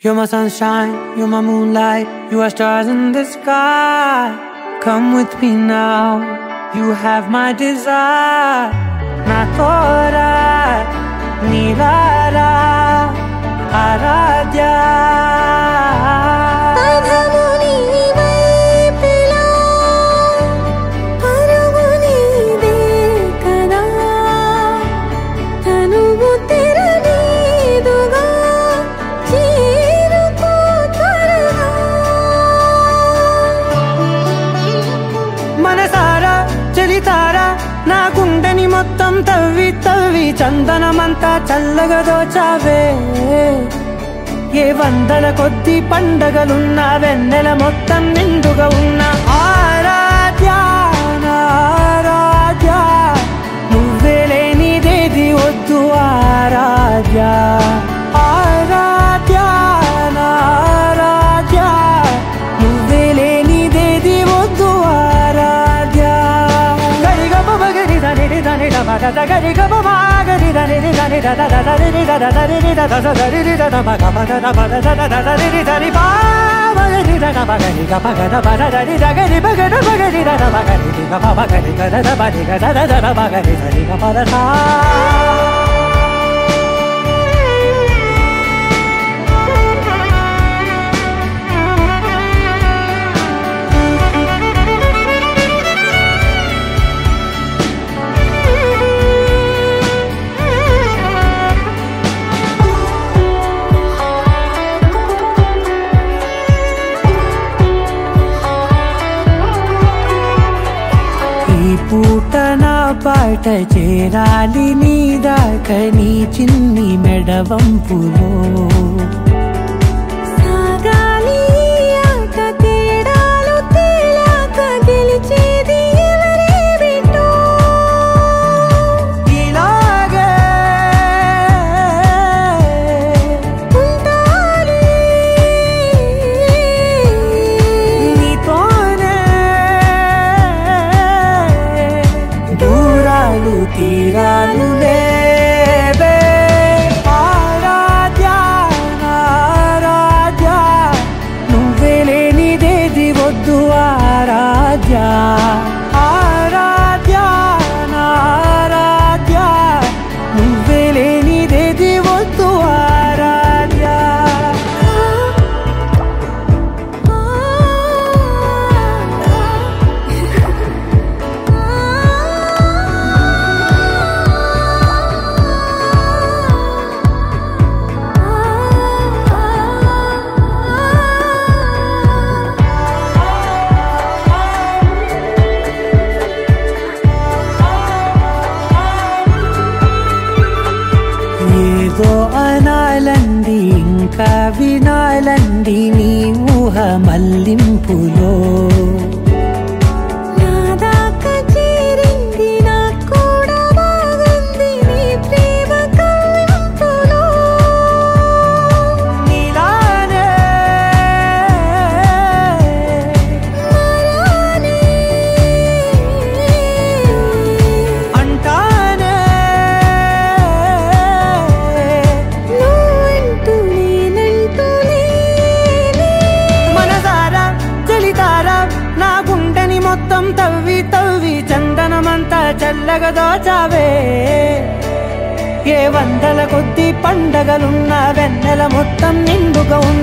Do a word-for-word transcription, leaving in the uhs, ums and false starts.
You're my sunshine, you're my moonlight, you are stars in the sky. Come with me now, you have my desire. Na tora nilara aradhya. నా గుండెని మొత్తం తవ్వి తవ్వి చందనమంతా చల్లగా దోచావే. ఏ వందల కొద్ది పండగలున్నా వెన్నెల మొత్తం నిండుగా ఉన్న ఆరాధ్య ఆరాధ్య నువ్వే లేనిదేది వద్దు ఆరాధ్య ఆరాధ్య ఆరాధ్య నువ్వే లేనిదేది వద్దు ఆరాధ్య. Da ga ri ga ba ma ga ri da ri ri da ri da da da da ri ri da da da ri ri da da da da ri ri da da ba ga ba da da ba da da da da ri ri da ri ba ba ga ri da da ba ga ri ga ba ga da ba da da ri da ga ri ba ga da ba ga ri da da ba ga ri ga ba ba ga ri ga da da ba ri ga da da da ba ga ri da ri ga ba da da. పూట నా పాట చేరాలి నీ దాకా నీ చిన్ని మెడవంపులో సాగాలి ఆట తేడాలు తేలాక గెలిచేది ఎవరే బిడ్డో. ఇలాగే ఉండాలి నీతోనే దూరాలు తీరాలు లేవే. ఆరాధ్య ఆరాధ్య నువ్వే లేనిదేది వద్దు ఆరాధ్య ఆరాధ్య ఆరాధ్య నువ్వే లేనిదేది వద్దు ఆరాధ్య. ఏదో అనాలండి ఇంకా వినాలండి నీ ఊహ మల్లింపులో నాదాకా చేరింది నాకు కూడా బాగుంది నీ ప్రేమ కవ్వింపులో. నీలానే మరానే అంటానే మొత్తం తవ్వి తవ్వి చందనమంతా చల్లగా దోచావే. ఏ వందల కొద్ది పండగలున్నా వెన్నెల మొత్తం నిండుగా